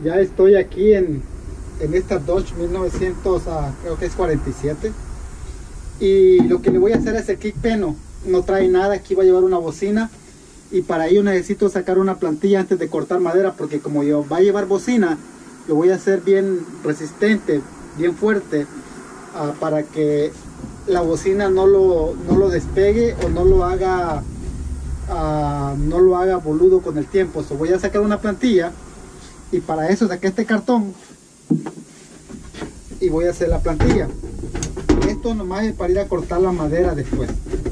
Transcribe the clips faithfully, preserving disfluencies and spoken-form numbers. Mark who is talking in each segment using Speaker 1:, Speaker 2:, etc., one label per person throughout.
Speaker 1: Ya estoy aquí en, en esta Dodge mil novecientos, uh, creo que es cuarenta y siete. Y lo que le voy a hacer es el kick peno. No trae nada, aquí va a llevar una bocina. Y para ello necesito sacar una plantilla antes de cortar madera, porque como yo va a llevar bocina, lo voy a hacer bien resistente, bien fuerte, uh, para que la bocina no lo, no lo despegue o no lo haga uh, no lo haga boludo con el tiempo. So, voy a sacar una plantilla y para eso saqué este cartón y voy a hacer la plantilla. Esto nomás es para ir a cortar la madera después.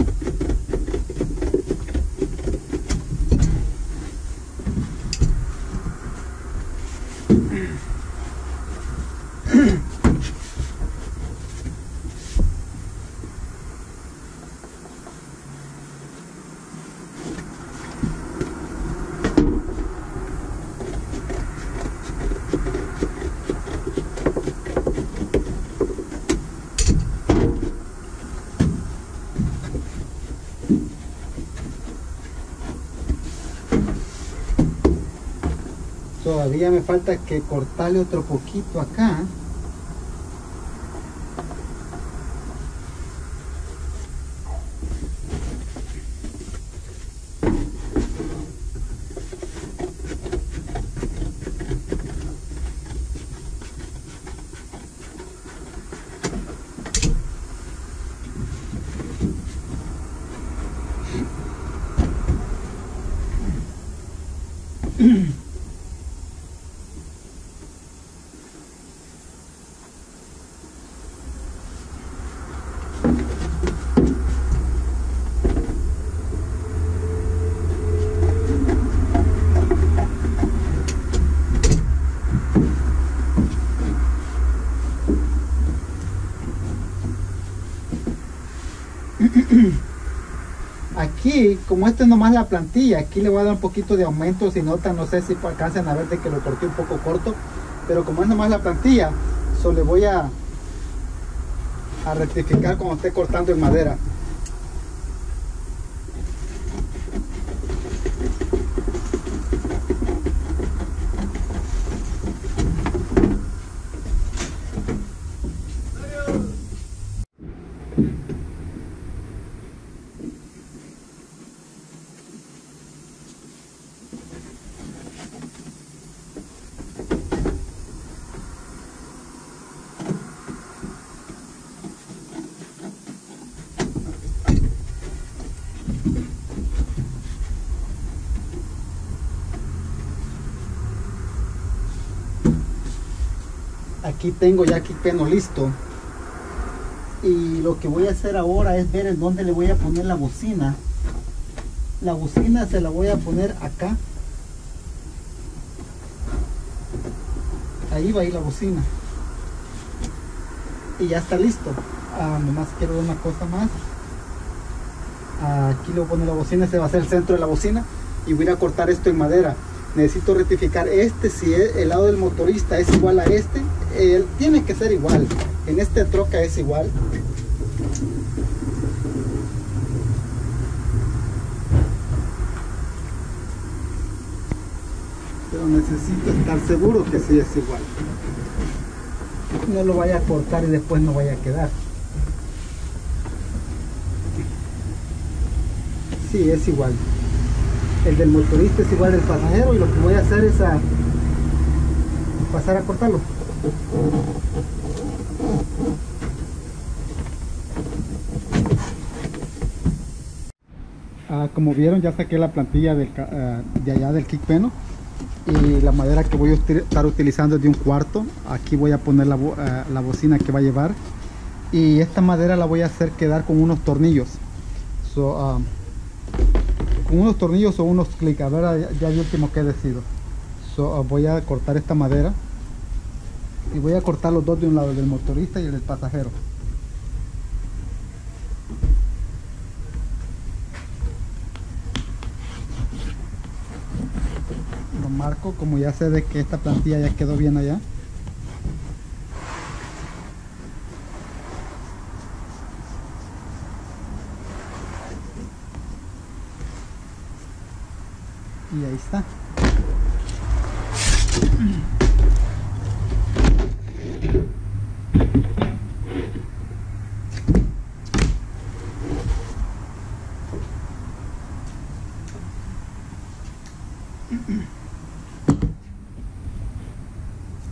Speaker 1: Todavía me falta que cortarle otro poquito acá. Aquí, como este es nomás la plantilla, aquí le voy a dar un poquito de aumento. Si notan, no sé si alcancen a ver de que lo corté un poco corto, pero como es nomás la plantilla, solo le voy a a rectificar cuando esté cortando en madera. Aquí tengo ya aquí peno listo, y lo que voy a hacer ahora es ver en dónde le voy a poner la bocina. La bocina se la voy a poner acá, ahí va a ir la bocina y ya está listo. Ah, nomás quiero ver una cosa más. Aquí le voy a poner la bocina, ese va a ser el centro de la bocina, y voy a ir a cortar esto en madera. Necesito rectificar este, si es el lado del motorista es igual a este, él tiene que ser igual. En este troca es igual. Pero necesito estar seguro que sí es igual. No lo vaya a cortar y después no vaya a quedar. Sí, es igual. El del motorista es igual del pasajero, y lo que voy a hacer es a pasar a cortarlo. Ah, como vieron, ya saqué la plantilla del, uh, de allá del kick peno, y la madera que voy a estar utilizando es de un cuarto. Aquí voy a poner la, uh, la bocina que va a llevar, y esta madera la voy a hacer quedar con unos tornillos. So, uh, con unos tornillos o unos clics, a ver ya, ya el último que decido. So, uh, voy a cortar esta madera y voy a cortar los dos de un lado, el del motorista y el del pasajero. Lo marco, como ya sé de que esta plantilla ya quedó bien allá. Y ahí está.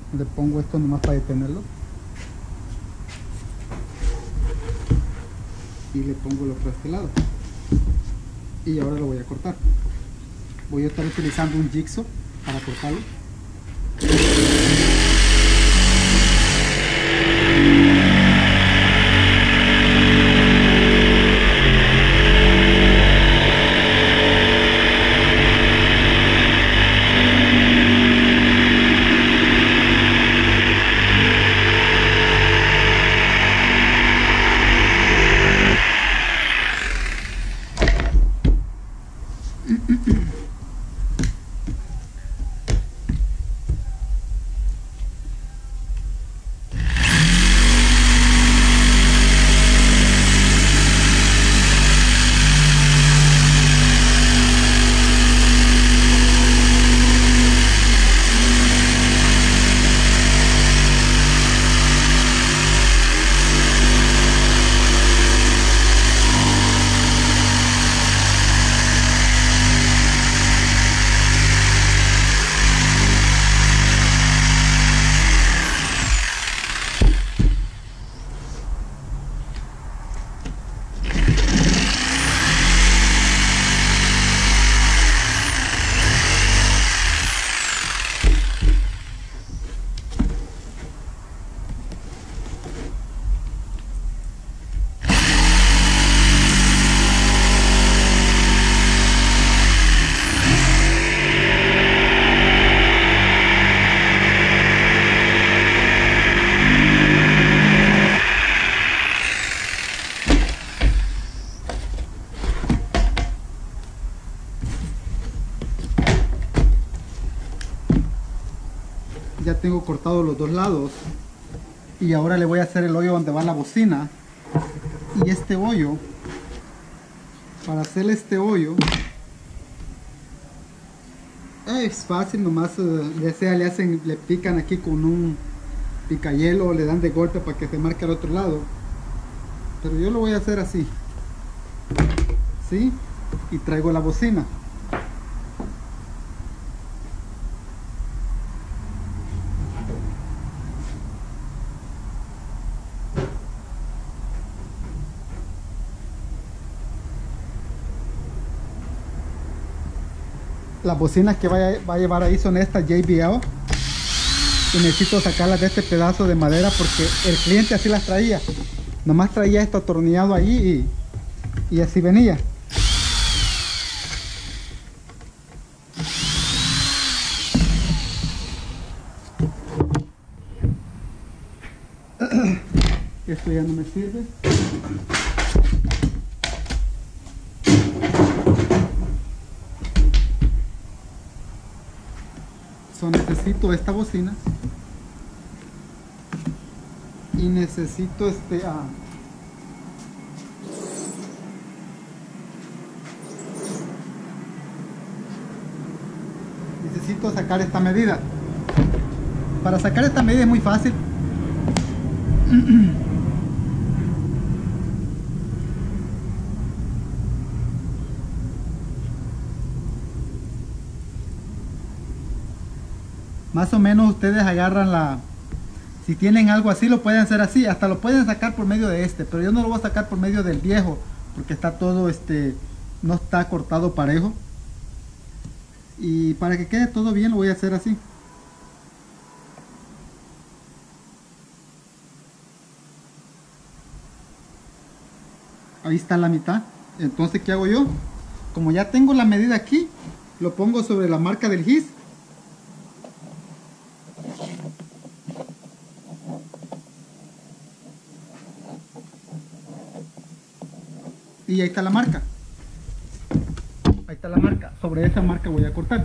Speaker 1: Le pongo esto nomás para detenerlo. Y le pongo el otro a este lado. Y ahora lo voy a cortar. Voy a estar utilizando un jigsaw para cortarlo. Ya tengo cortado los dos lados y ahora le voy a hacer el hoyo donde va la bocina. Y este hoyo, para hacerle este hoyo es fácil, nomás ya sea le hacen, le pican aquí con un picayelo o le dan de golpe para que se marque al otro lado, pero yo lo voy a hacer así, ¿sí? Y traigo la bocina. Las bocinas que vaya, va a llevar ahí son estas J B L y necesito sacarlas de este pedazo de madera porque el cliente así las traía, nomás traía esto atornillado ahí y, y así venía. Esto ya no me sirve. So, necesito esta bocina y necesito este ah, necesito sacar esta medida. Para sacar esta medida es muy fácil. Más o menos ustedes agarran la, si tienen algo así lo pueden hacer así, hasta lo pueden sacar por medio de este, pero yo no lo voy a sacar por medio del viejo porque está todo este, no está cortado parejo, y para que quede todo bien lo voy a hacer así. Ahí está la mitad. Entonces, ¿qué hago yo? Como ya tengo la medida aquí, lo pongo sobre la marca del gis. Y ahí está la marca. Ahí está la marca. Sobre esa marca voy a cortar.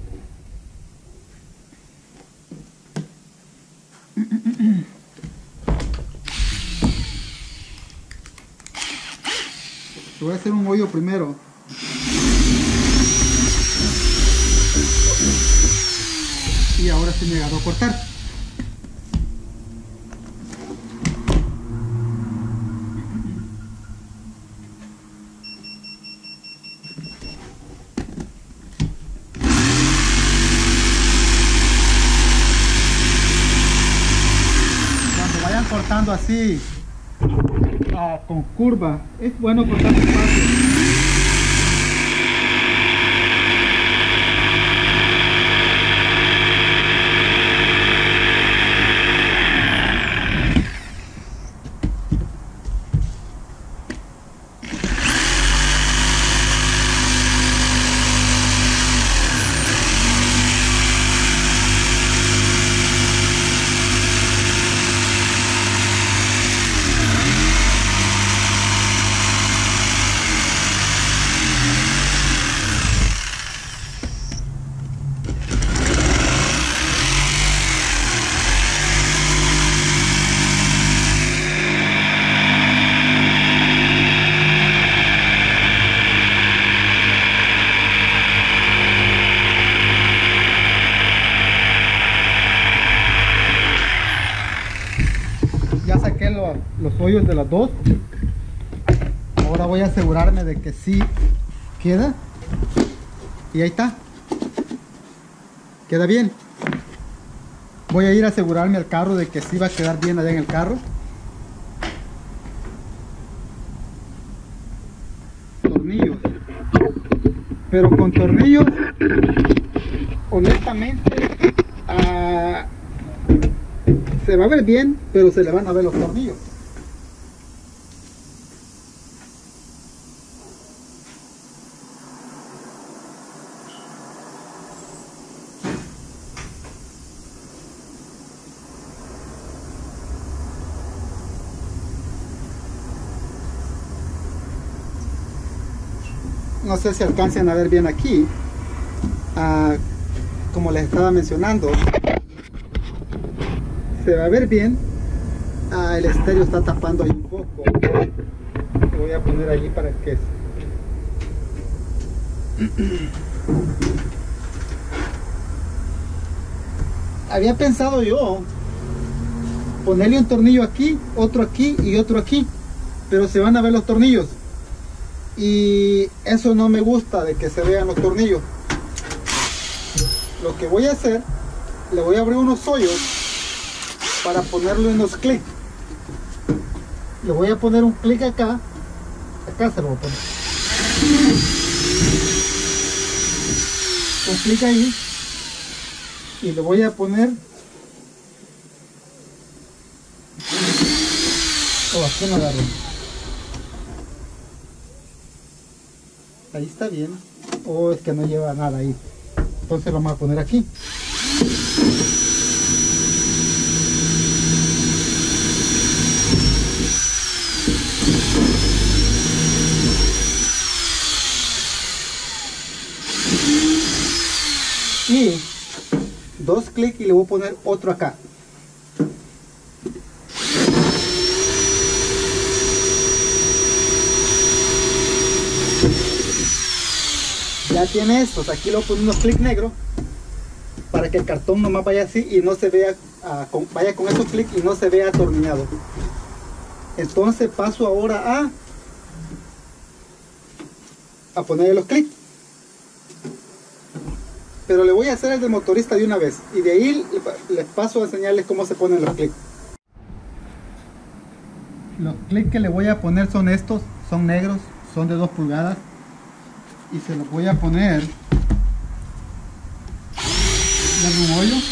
Speaker 1: Voy a hacer un hoyo primero. Y ahora sí me agarro a cortar. trabajando así ah, con curva, es bueno cortar espacio. Ya saqué lo, los hoyos de las dos. Ahora voy a asegurarme de que sí queda. Y ahí está. Queda bien. Voy a ir a asegurarme al carro de que sí va a quedar bien allá en el carro. Tornillos. Pero con tornillos, honestamente, uh, se va a ver bien, pero se le van a ver los tornillos. No sé si alcancen a ver bien aquí. Uh, como les estaba mencionando, se va a ver bien. Ah, el estéreo está tapando ahí un poco. Lo voy a poner allí para que había pensado yo ponerle un tornillo aquí, otro aquí y otro aquí, pero se van a ver los tornillos y eso no me gusta, de que se vean los tornillos. Lo que voy a hacer, le voy a abrir unos hoyos para ponerlo en los clics. Le voy a poner un clic acá. Acá se lo voy a poner. Un clic ahí. Y le voy a poner. Oh, aquí no agarro. Ahí está bien. Oh, es que no lleva nada ahí. Entonces lo vamos a poner aquí. Y dos clics y le voy a poner otro acá. Ya tiene estos, aquí le voy a poner unos clics negros para que el cartón nomás vaya así y no se vea, uh, con, vaya con esos clics y no se vea atornillado. Entonces paso ahora a a ponerle los clics, pero le voy a hacer el de motorista de una vez y de ahí les paso a enseñarles cómo se ponen los clics. Los clics que le voy a poner son estos, son negros, son de dos pulgadas y se los voy a poner en un hoyo.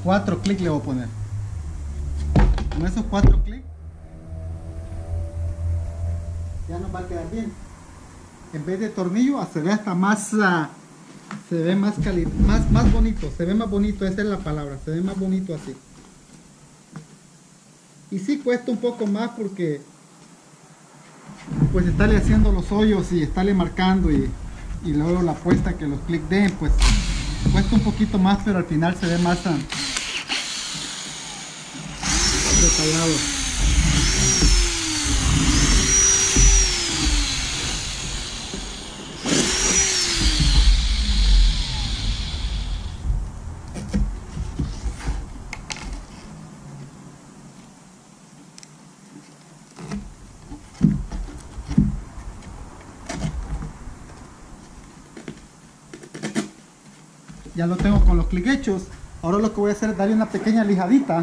Speaker 1: cuatro clics le voy a poner. Con esos cuatro clics ya nos va a quedar bien. En vez de tornillo se ve hasta más uh, se ve más cali más, más bonito, se ve más bonito, esa es la palabra, se ve más bonito así. Y sí cuesta un poco más porque pues estarle haciendo los hoyos y estarle marcando y, y luego la puesta que los clics den, pues cuesta un poquito más, pero al final se ve más uh, detallado. Ya lo tengo con los clics hechos. Ahora lo que voy a hacer es darle una pequeña lijadita.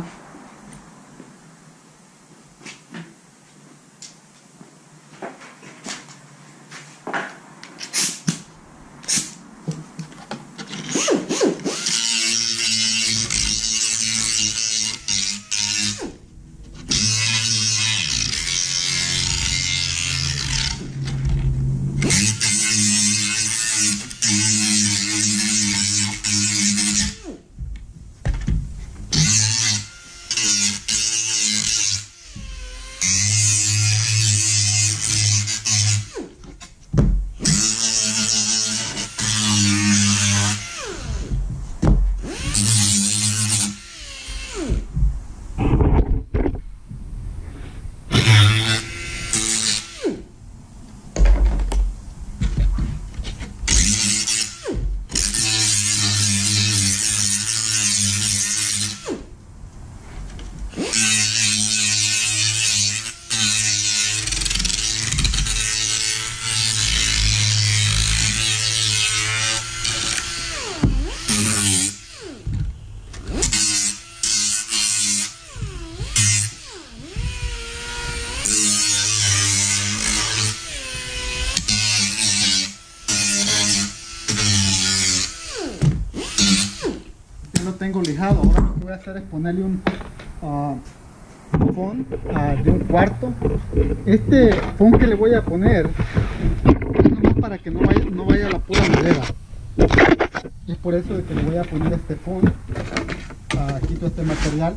Speaker 1: Tengo lijado. Ahora lo que voy a hacer es ponerle un uh, foam uh, de un cuarto. Este foam que le voy a poner es nomás para que no vaya, no vaya la pura madera. Es por eso de que le voy a poner este foam. Uh, quito este material.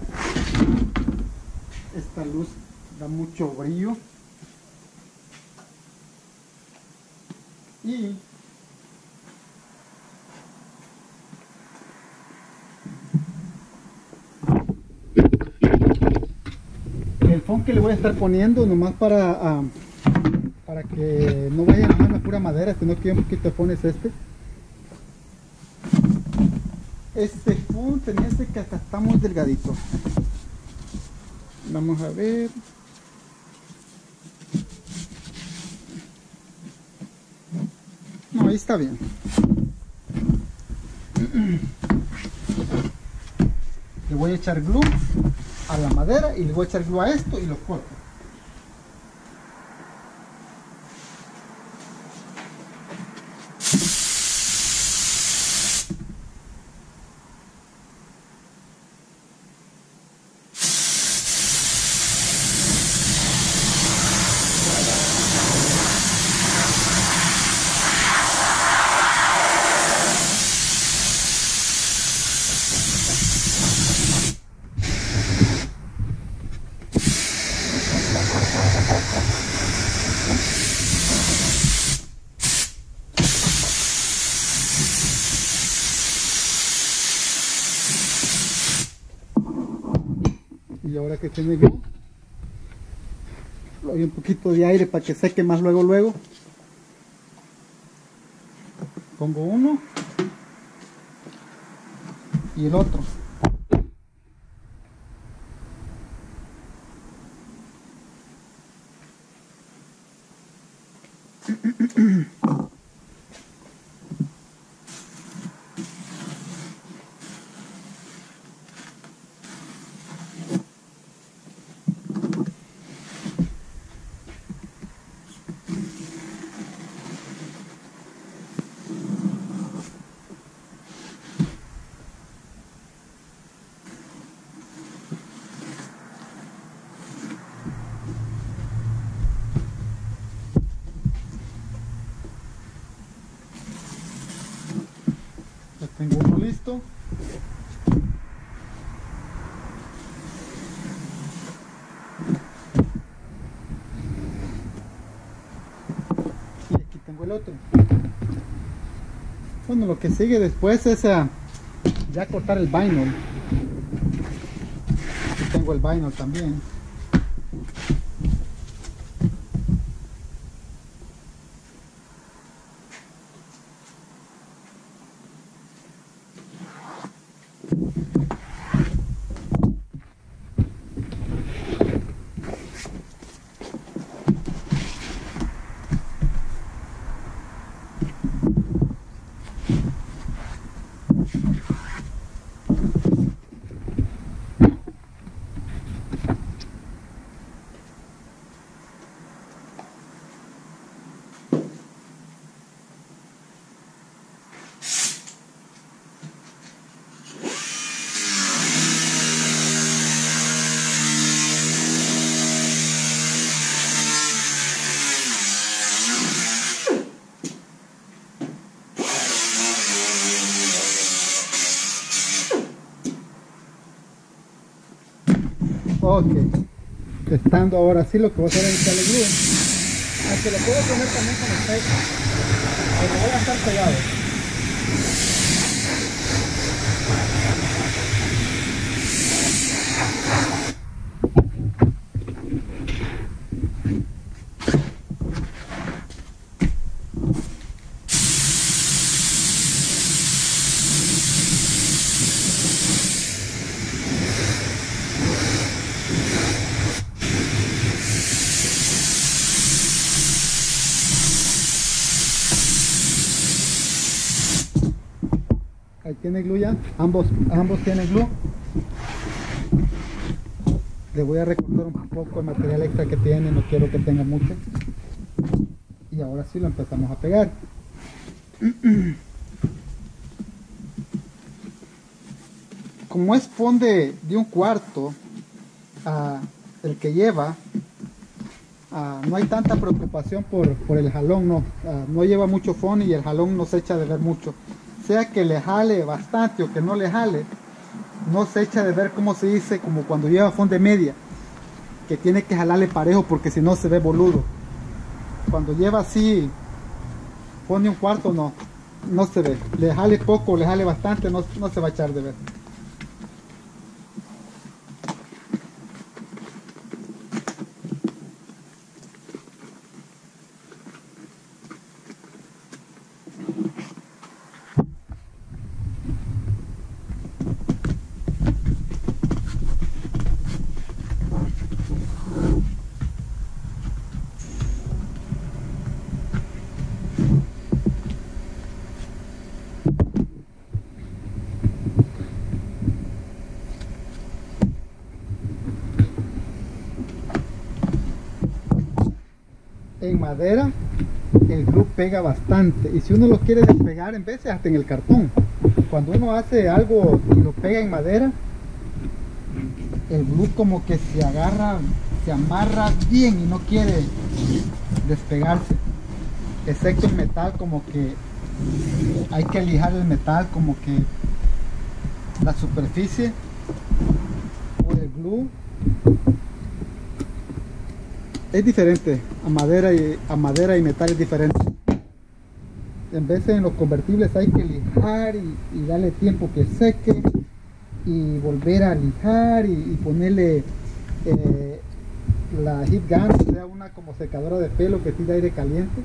Speaker 1: Esta luz da mucho brillo y el foam que le voy a estar poniendo nomás para uh, para que no vaya nomás la pura madera, sino que un poquito de foam es este. Este foam tenía este que hasta está muy delgadito. Vamos a ver. No, ahí está bien. Le voy a echar glue a la madera y le voy a echar glue a esto y lo corto. Y ahora que tiene glue, le doy un poquito de aire para que seque más luego luego. Pongo uno y el otro. listo. Y aquí tengo el otro. Bueno, lo que sigue después es uh, ya cortar el vinyl. Aquí tengo el vinyl también. Ok, testando ahora sí, lo que voy a hacer es echarle glue. Aunque lo puedo poner también con el tape, pero voy a estar pegado. Ahí tiene glue ya, ambos, ambos tienen glue. Le voy a recortar un poco el material extra que tiene, no quiero que tenga mucho. Y ahora sí lo empezamos a pegar. Como es fondo de, de un cuarto, uh, el que lleva, uh, no hay tanta preocupación por, por el jalón, no, uh, no lleva mucho fondo y el jalón no se echa de ver mucho. Sea que le jale bastante o que no le jale, no se echa de ver, como se dice, como cuando lleva fondo de media, que tiene que jalarle parejo porque si no se ve boludo. Cuando lleva así fondo de un cuarto, no, no se ve. Le jale poco o le jale bastante, no, no se va a echar de ver. En madera el glue pega bastante, y si uno lo quiere despegar, en vez de hasta en el cartón, cuando uno hace algo y lo pega en madera, el glue como que se agarra, se amarra bien y no quiere despegarse, excepto en metal, como que hay que lijar el metal, como que la superficie o el glue es diferente. A madera y a madera y metal es diferente. En vez de en los convertibles hay que lijar y, y darle tiempo que seque y volver a lijar y, y ponerle eh, la heat gun, o sea, una como secadora de pelo que tira aire caliente.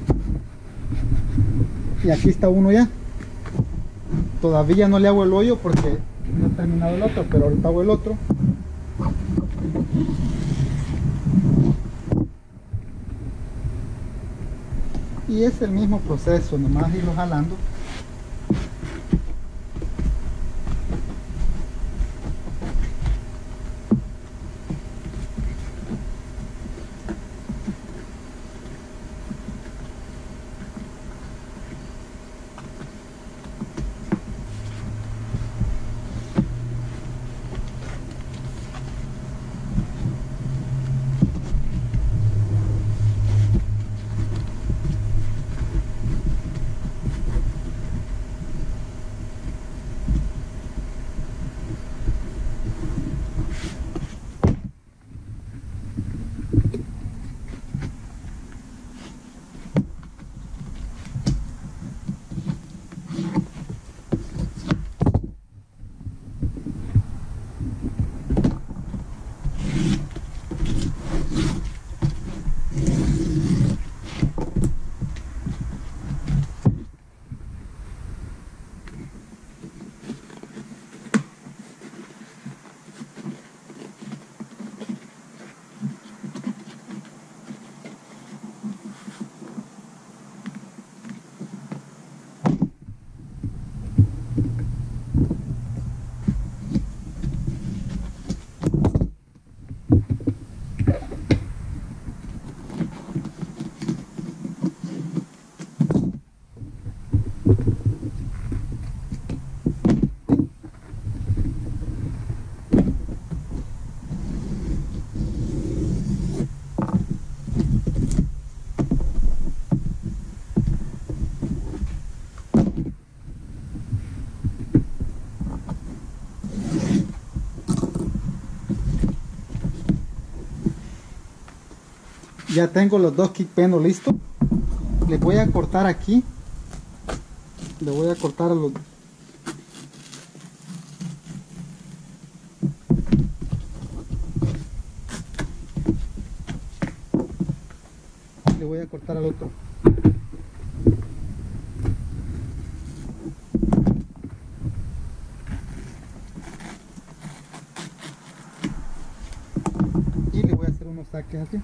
Speaker 1: Y aquí está uno ya. Todavía no le hago el hoyo porque no he terminado el otro, pero ahorita hago el otro. Y es el mismo proceso, nomás irlo jalando. Ya tengo los dos kick penos listos. Le voy a cortar aquí. Le voy a cortar a los... Le voy a cortar al otro. Y le voy a hacer unos saques así.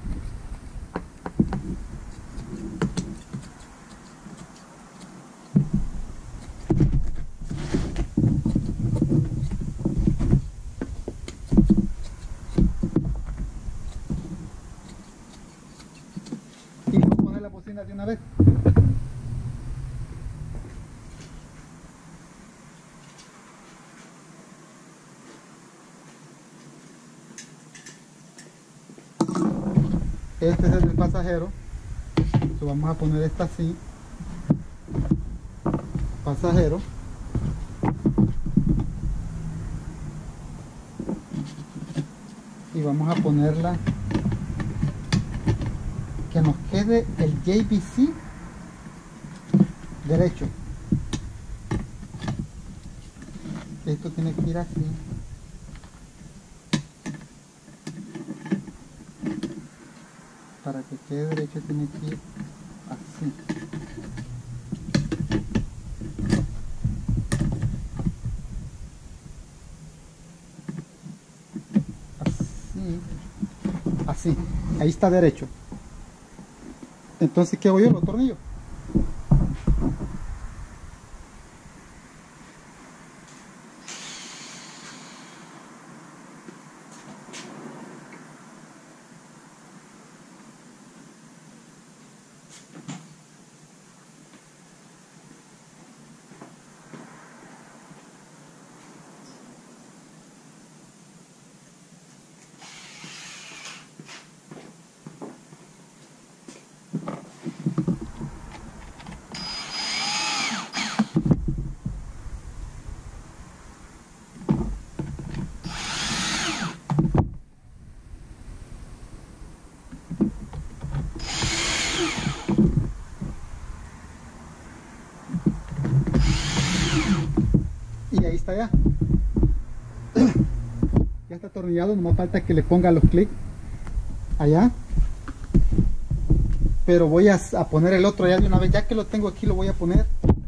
Speaker 1: Y voy a poner la bocina de una vez. Este es el del pasajero. So, vamos a poner esta así. Pasajero. Y vamos a ponerla que nos quede el J B C derecho. Esto tiene que ir así. Para que quede derecho tiene que ir así. Así. Así. Ahí está derecho. Entonces, ¿qué hago yo? Los tornillos. Y ahí está ya. Ya está atornillado, nomás falta que le ponga los clics allá. Pero voy a, a poner el otro ya de una vez, ya que lo tengo aquí lo voy a poner.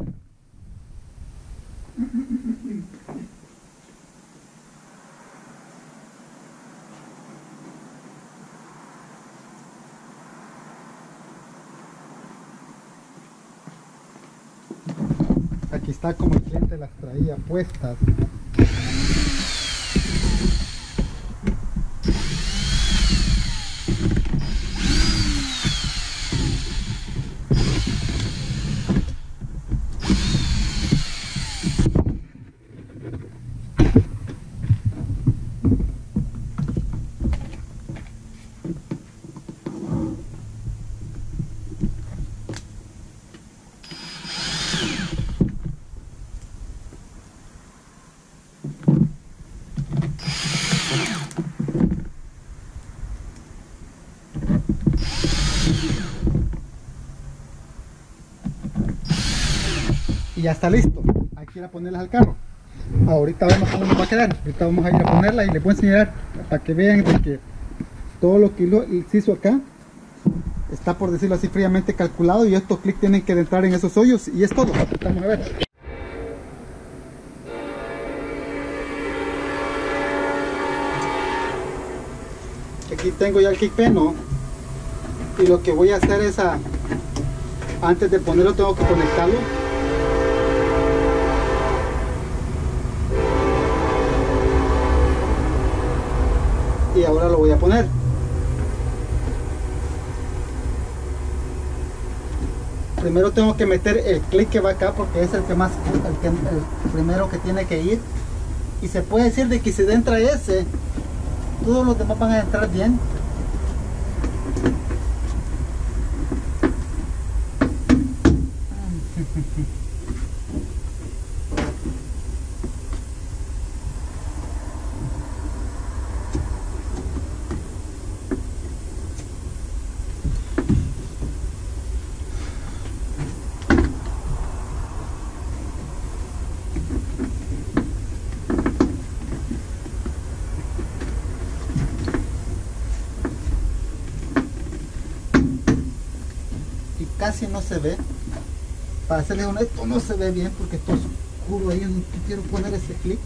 Speaker 1: Aquí está como el cliente las traía puestas. Y ya está listo. Hay que ir a ponerlas al carro. Ahorita vemos cómo nos va a quedar. Ahorita vamos a ir a ponerla y les voy a enseñar para que vean de que todo lo que se hizo acá está, por decirlo así, fríamente calculado, y estos clics tienen que entrar en esos hoyos y es todo. Vamos a ver. Aquí tengo ya el kick peno y lo que voy a hacer es a, antes de ponerlo tengo que conectarlo. Y ahora lo voy a poner. Primero tengo que meter el clic que va acá porque es el que más, el, que, el primero que tiene que ir. Y se puede decir de que si entra ese, todos los demás van a entrar bien. casi no se ve. Para serles honesto, no se ve bien porque está oscuro ahí donde quiero poner ese clic.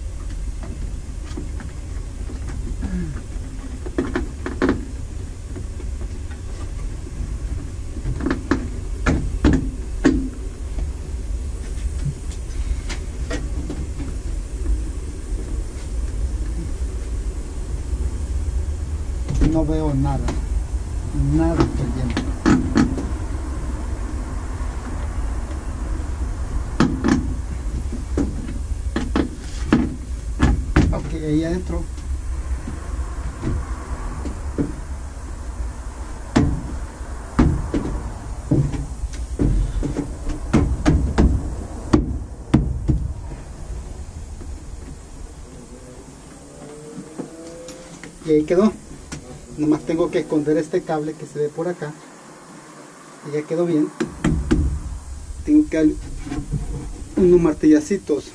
Speaker 1: No veo nada, nada estoy viendo. Ok, ahí adentro. Y ahí quedó. Nomás tengo que esconder este cable que se ve por acá y ya quedó bien. Tengo que darle unos martillacitos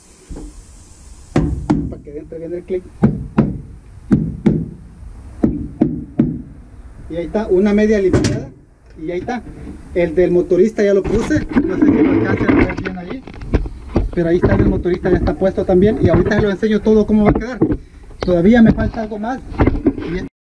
Speaker 1: para que entre bien el clic. Y ahí está, una media limpiada. Y ahí está. El del motorista ya lo puse. No sé si lo alcancen a ver bien ahí, pero ahí está, el motorista ya está puesto también. Y ahorita les enseño todo cómo va a quedar. Todavía me falta algo más.